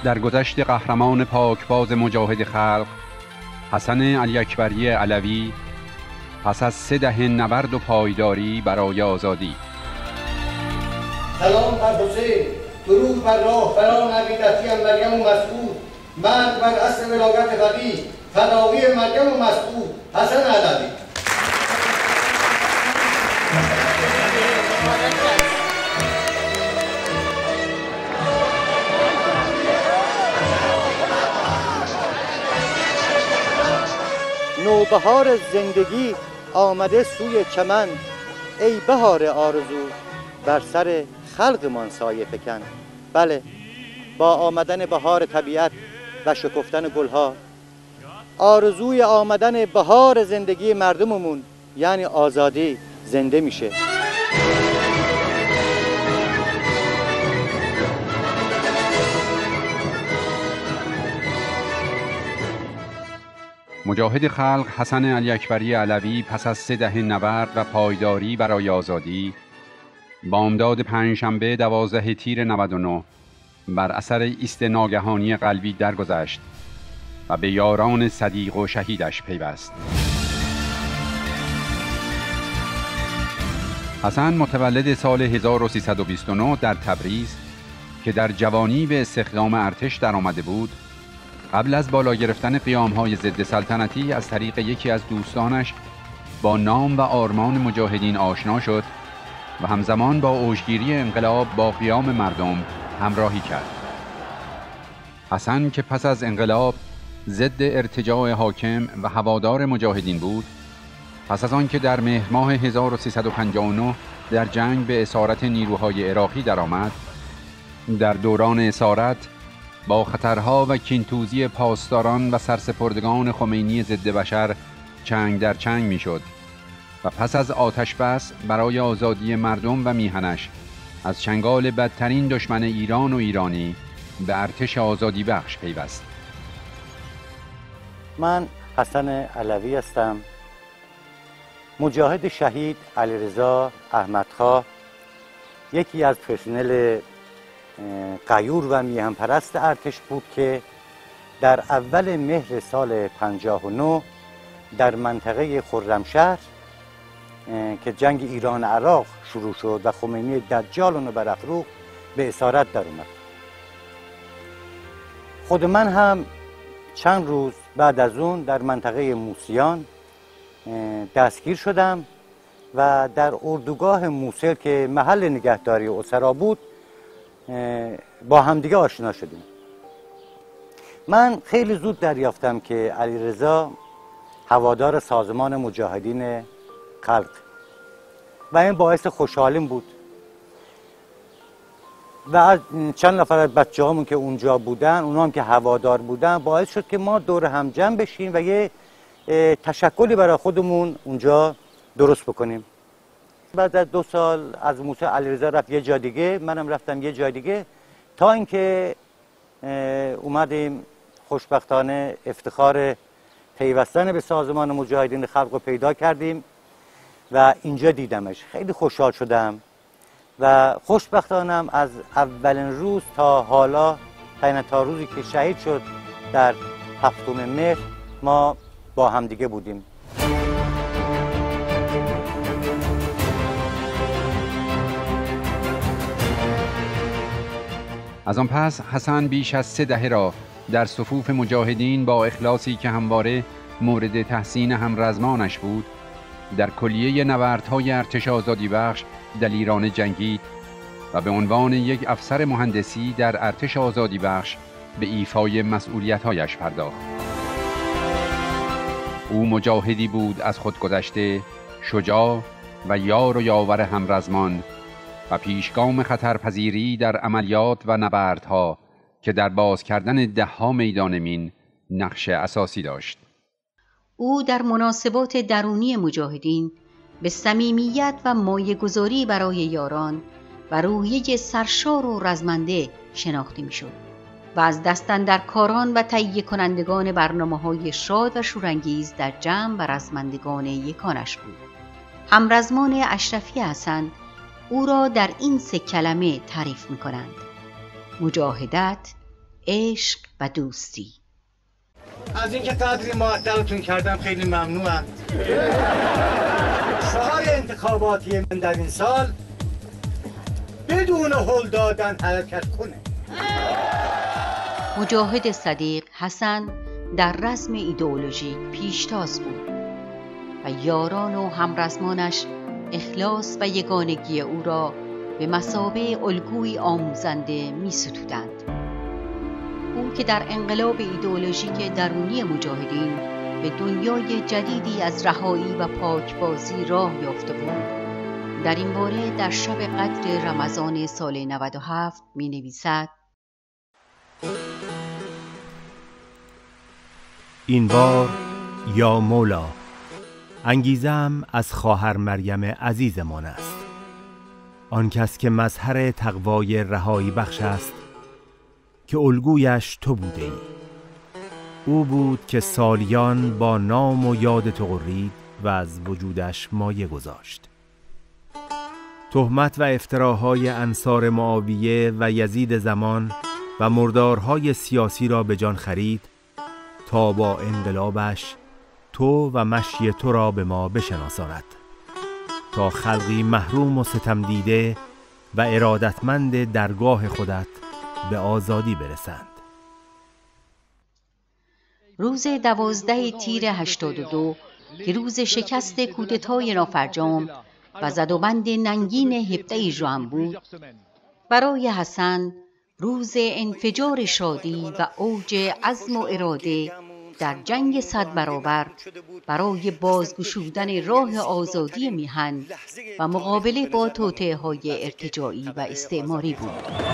درگذشت قهرمان پاکباز مجاهد خلق حسن علی اکبری علوی پس از 3 دهه نبرد و پایداری برای آزادی. سلام بر حسین، درود بر راهبران عقیدتی مریم و مسعود، مرگ بر اصل ولایت قوی، فدایی مریم و مسعود، حسن علوی. نوبهار زندگی آمده سوی چمن، ای بهار آرزو بر سر خلقمان سایه فکن. بله، با آمدن بهار طبیعت و شکفتن گلها، آرزوی آمدن بهار زندگی مردممون یعنی آزادی زنده میشه. مجاهد خلق حسن علی اکبری علوی پس از 3 دهه نبرد و پایداری برای آزادی بامداد پنجشنبه 12 تیر 99 بر اثر ایست ناگهانی قلبی درگذشت و به یاران صدیق و شهیدش پیوست. حسن متولد سال 1329 در تبریز که در جوانی به استخدام ارتش درآمده بود، قبل از بالا گرفتن قیام‌های ضد سلطنتی از طریق یکی از دوستانش با نام و آرمان مجاهدین آشنا شد و همزمان با اوجگیری انقلاب با قیام مردم همراهی کرد. حسن که پس از انقلاب ضد ارتجاع حاکم و هوادار مجاهدین بود، پس از آن که در مهر ماه 1359 در جنگ به اسارت نیروهای عراقی درآمد، در دوران اسارت با خطرها و کینتوزی پاسداران و سرسپردگان خمینی ضد بشر چنگ در چنگ میشد و پس از آتش بس برای آزادی مردم و میهنش از چنگال بدترین دشمن ایران و ایرانی به ارتش آزادی بخش پیوست. من حسن علوی هستم، مجاهد شهید علیرضا احمدخواه، یکی از پرسنل غیور و میهن پرست ارتش بود که در اول مهر سال 59 در منطقه خرمشهر که جنگ ایران عراق شروع شد و خمینی دجال اونو بر اخروق به اسارت در اومد. خود من هم چند روز بعد از اون در منطقه موسیان دستگیر شدم و در اردوگاه موصل که محل نگهداری اسرا بود با همدیگه آشنا شدیم. من خیلی زود دریافتم که علیرضا هوادار سازمان مجاهدین خلق و این باعث خوشحالیم بود و از چند نفر از بچه‌هامون که اونجا بودن، اونا هم که هوادار بودن، باعث شد که ما دور هم جمع بشیم و یه تشکلی برای خودمون اونجا درست بکنیم. بعد از 2 سال از موسی علیرضا رفت یه جا دیگه، منم رفتم یه جا دیگه، تا اینکه اومدیم خوشبختانه افتخار پیوستن به سازمان مجاهدین خلق رو پیدا کردیم و اینجا دیدمش. خیلی خوشحال شدم و خوشبختانم از اولین روز تا حالا، تا روزی که شهید شد در 7 مهر، ما با همدیگه بودیم. از آن پس حسن بیش از 3 دهه را در صفوف مجاهدین با اخلاصی که همواره مورد تحسین همرزمانش بود، در کلیه نبردهای ارتش آزادی بخش دلیرانه جنگید و به عنوان یک افسر مهندسی در ارتش آزادی بخش به ایفای مسئولیت‌هایش پرداخت. او مجاهدی بود از خود گذشته، شجاع و یار و یاور همرزمان و پیشگام خطرپذیری در عملیات و نبردها که در باز کردن 10 میدان مین نقش اساسی داشت. او در مناسبات درونی مجاهدین به صمیمیت و مایه‌گذاری برای یاران و روحیه سرشار و رزمنده شناخته می‌شد و از دست اندرکاران و تهیه کنندگان برنامه‌های شاد و شورانگیز در جمع و رزمندگان یکانش بود. همرزمان اشرفی حسن او را در این 3 کلمه تعریف می‌کنند: مجاهدت، عشق و دوستی. از اینکه قدری معطلتون کردم خیلی ممنونم. شعار انتخاباتی من در این سال بدون هل دادن حرکت کنه. مجاهد صدیق حسن در رسم ایدئولوژیک پیشتاز بود و یاران و همرزمانش اخلاص و یگانگی او را به مثابه الگوی آموزنده می ستودند. او که در انقلاب ایدئولوژیک درونی مجاهدین به دنیای جدیدی از رهایی و پاکبازی راه یافته بود، در این باره در شب قدر رمضان سال 97 می نویسد: این بار یا مولا، انگیزم از خواهر مریم عزیزمان است، آن کس که مظهر تقوای رهایی بخش است، که الگویش تو بوده ای. او بود که سالیان با نام و یاد تو غرید و از وجودش مایه گذاشت. تهمت و افتراهای انصار معاویه و یزید زمان و مردارهای سیاسی را به جان خرید تا با انقلابش تو و مشی تو را به ما بشناساند، تا خلقی محروم و ستم دیده و ارادتمند درگاه خودت به آزادی برسند. روز 12 تیر 82 که روز شکست کودتای نافرجام و زدوبند ننگین 17 ژوئن بود، برای حسن روز انفجار شادی و اوج عزم و اراده در جنگ 100 برابر برای بازگشودن راه آزادی میهن و مقابله با توطئه‌های ارتجاعی و استعماری بود.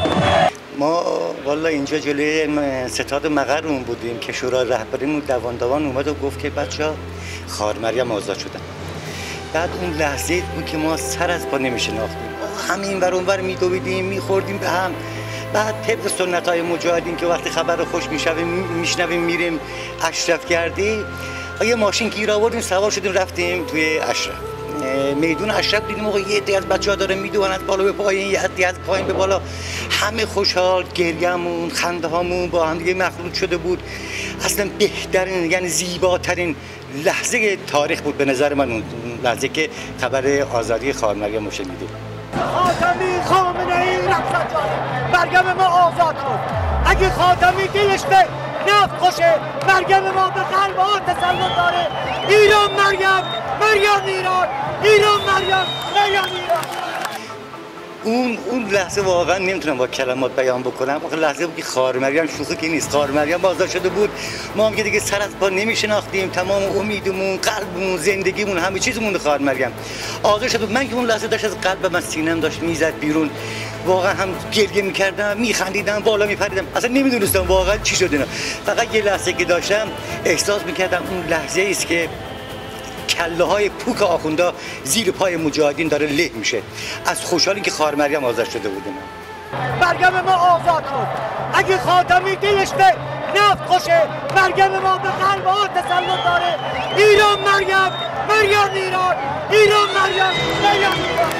ما والا اینجا جلوی ستاد مقرمون بودیم که شورای رهبرین دوان اومد و گفت که بچه‌ها خواهر مریم آزاد شدن. بعد اون لحظه بود که ما سر از پا نمیشناختیم، همین ور اون ور میدویدیم میخوردیم به هم. بعد طبق سنت‌های مجاهدین که وقتی خبر خوش میشنویم میریم اشرف گردی، یه ماشین گیر آوردیم سوار شدیم رفتیم توی اشرف. میدون اشرف دیدیم آقا یه عده از بچه‌ها داره میدوئن از بالا به پایین، یه عده از پایین به بالا، همه خوشحال، گریه‌مون خنده‌هامون با هم دیگه مخلوط شده بود. اصلا بهترین یعنی زیباترین لحظه تاریخ بود به نظر من اون لحظه که خبر آزادی خواهر مریم رو شنیدیم. خاتمی خامنه‌ای رفت مریم ما آزاد شد. اگه خاتمی دلش به نفت خوشه، مریم ما به قلب ها تسلط داره. ایران مریم، مریم ایران، ایران مریم، مریم ایران. اون لحظه واقعا نمیتونم با کلمات بیان بکنم. آخه لحظه بود که خواهر مریم شوخی که نیست، خواهر مریم آزاد شده بود. ما هم که دیگه سر از پا نمیشناختیم، تمام امیدمون، قلبمون، زندگیمون، همه چیزمون خواهر مریم آزاد شده بود. من که اون لحظه داشت از قلبم از سینه‌ام داشت میزد بیرون، واقعا هم گریه میکردم، میخندیدم، بالا میپریدم، اصلا نمیدونستم واقعا چی شد اینا. فقط یه لحظه که داشتم احساس میکردم اون لحظه است که کله های پوک آخوندا زیر پای مجاهدین داره له میشه از خوشحالی که خواهر مریم آزاد شده بود. مریم ما آزاد شد. اگه خاتمی دلش به نفت خوشه، مریم ما به قلب ها تسلط داره. ایران مریم، مریم ایران، ایران مریم، مریم ایران.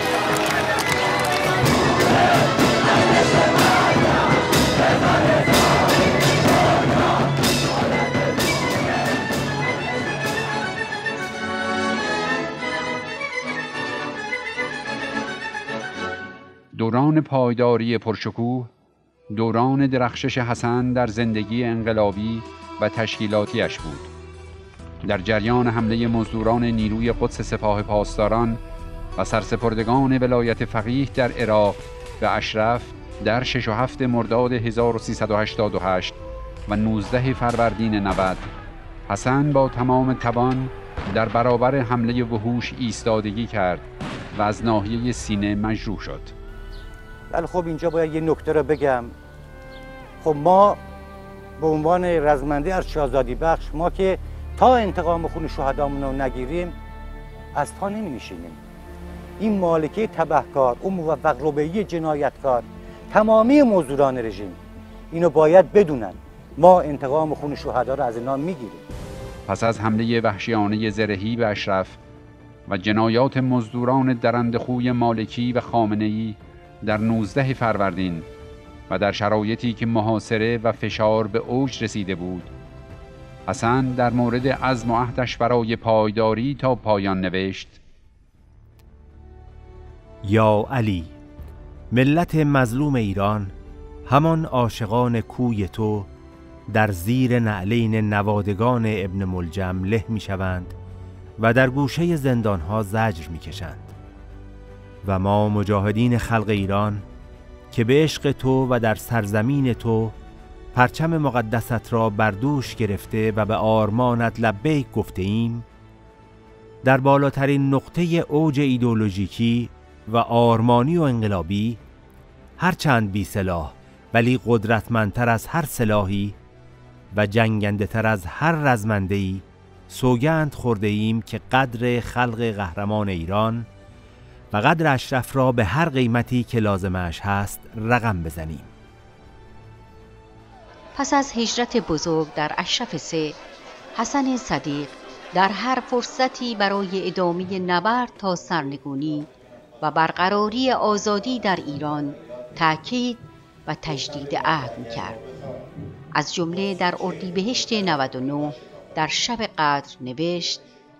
دوران پایداری پرشکوه، دوران درخشش حسن در زندگی انقلابی و تشکیلاتیش بود. در جریان حمله مزدوران نیروی قدس سپاه پاسداران و سرسپردگان ولایت فقیه در عراق به اشرف در 6 و 7 مرداد 1388 و 19 فروردین 90، حسن با تمام توان در برابر حمله وحوش ایستادگی کرد و از ناحیه سینه مجروح شد. ولی خب اینجا باید یه نکته رو بگم. خب ما به عنوان رزمنده از شاهزادی بخش، ما که تا انتقام خون شهدامون رو نگیریم از پا نمی نشینیم. این مالکه تبهکار، اون موفق ربیعی جنایتکار، تمامی مزدوران رژیم اینو باید بدونن. ما انتقام خون شهدا رو از اینا میگیریم. پس از حمله وحشیانه زرهی به اشرف و جنایات مزدوران درندخوی مالکی و خامنه‌ای در 19 فروردین، و در شرایطی که محاصره و فشار به اوج رسیده بود، حسن در مورد عزم و عهدش برای پایداری تا پایان نوشت: یا علی، ملت مظلوم ایران، همان عاشقان کوی تو در زیر نعلین نوادگان ابن ملجم له می شوند و در گوشه زندانها زجر می کشند و ما مجاهدین خلق ایران که به عشق تو و در سرزمین تو پرچم مقدست را بر دوش گرفته و به آرمانت لبیک گفته ایم، در بالاترین نقطه اوج ایدئولوژیکی و آرمانی و انقلابی، هرچند بی سلاح ولی قدرتمندتر از هر سلاحی و جنگنده تر از هر رزمنده‌ای، سوگند خورده ایم که قدر خلق قهرمان ایران و قدر اشرف را به هر قیمتی که لازمش هست رقم بزنیم. پس از هجرت بزرگ در اشرف سه، حسن صدیق در هر فرصتی برای ادامه نبرد تا سرنگونی و برقراری آزادی در ایران تأکید و تجدید عهد می‌کرد. از جمله در اردیبهشت 99 در شب قدر نوشت: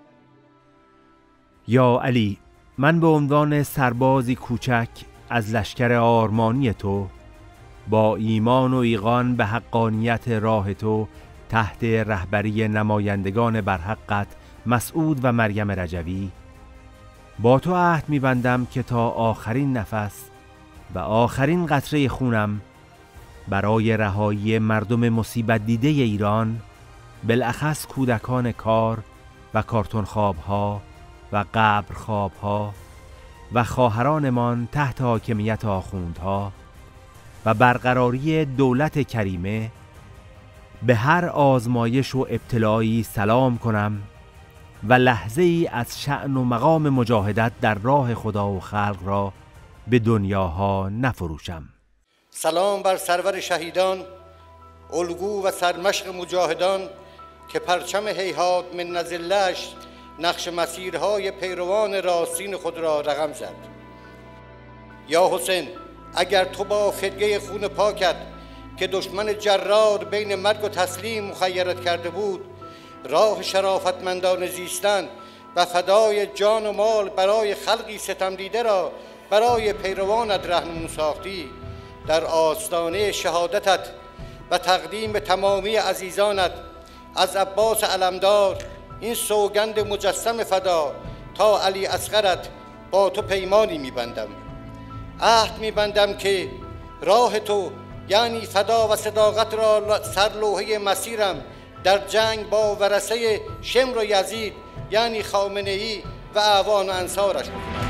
یا علی، من به عنوان سربازی کوچک از لشکر آرمانی تو با ایمان و ایقان به حقانیت راه تو تحت رهبری نمایندگان برحقت مسعود و مریم رجوی با تو عهد می‌بندم که تا آخرین نفس و آخرین قطره خونم برای رهایی مردم مصیبت دیده ایران، بالاخص کودکان کار و کارتون خوابها و قبر خوابها و خواهرانمان تحت حاکمیت آخوندها و برقراری دولت کریمه، به هر آزمایش و ابتلایی سلام کنم و لحظه ای از شأن و مقام مجاهدت در راه خدا و خلق را به دنیاها نفروشم. سلام بر سرور شهیدان، الگو و سرمشق مجاهدان که پرچم هیهات من نزلش نقش مسیرهای پیروان راستین خود را رقم زد. یا حسین، اگر تو با فدیه خون پاکت که دشمن جرار بین مرگ و تسلیم مخیرت کرده بود، راه شرافتمندان زیستن و فدای جان و مال برای خلقی ستم دیده را برای پیروانت رهنمون ساختی، در آستانه شهادتت و تقدیم تمامی عزیزانت از عباس علمدار این سوگند مجسم فدا تا علی اصغرت با تو پیمانی میبندم. عهد میبندم که راه تو یعنی فدا و صداقت را سرلوحه مسیرم در جنگ با ورثه شمر و یزید یعنی خامنه‌ای و اعوان و انصارش بکنم.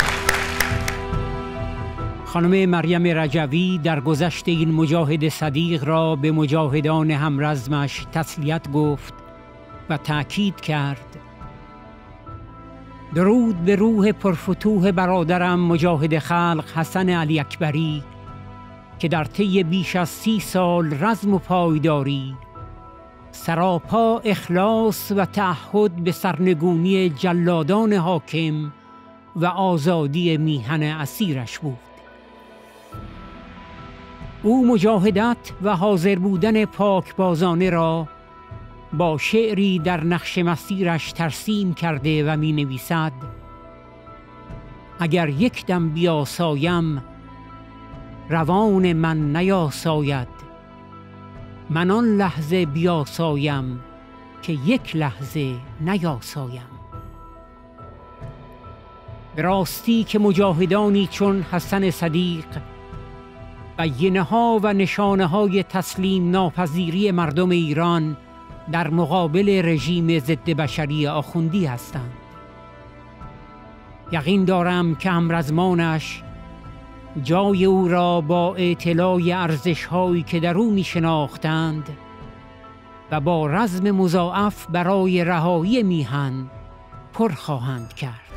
خانم مریم رجوی در گذشت این مجاهد صدیق را به مجاهدان همرزمش تسلیت گفت و تأکید کرد: درود به روح پرفتوح برادرم مجاهد خلق حسن علی اکبری که در طی بیش از 30 سال رزم و پایداری، سراپا اخلاص و تعهد به سرنگونی جلادان حاکم و آزادی میهن اسیرش بود. او مجاهدت و حاضر بودن پاکبازانه را با شعری در نقش مسیرش ترسیم کرده و می نویسد: اگر یک دم بیاسایم روان من نیاساید، من آن لحظه بیاسایم که یک لحظه نیاسایم. به راستی که مجاهدانی چون حسن صدیق بیانه ها و نشانه های تسلیم ناپذیری مردم ایران در مقابل رژیم ضد بشری آخوندی هستند. یقین دارم که همرزمانش جای او را با اطلاع ارزش هایی که در او می شناختند و با رزم مضاعف برای رهایی میهن پر خواهند کرد.